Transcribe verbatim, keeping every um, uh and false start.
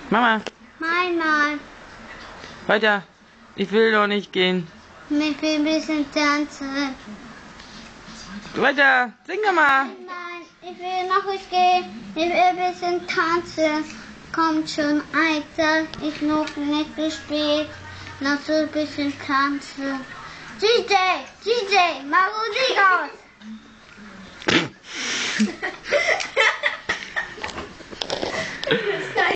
Mama. Mama. Weiter. Ich will doch nicht gehen. Ich will ein bisschen tanzen. Weiter. Sing doch mal. Nein, ich will noch nicht gehen. Ich will ein bisschen tanzen. Kommt schon, Alter. Ich noch nicht gespielt. Noch so ein bisschen tanzen. D J, D J, mach Musik aus.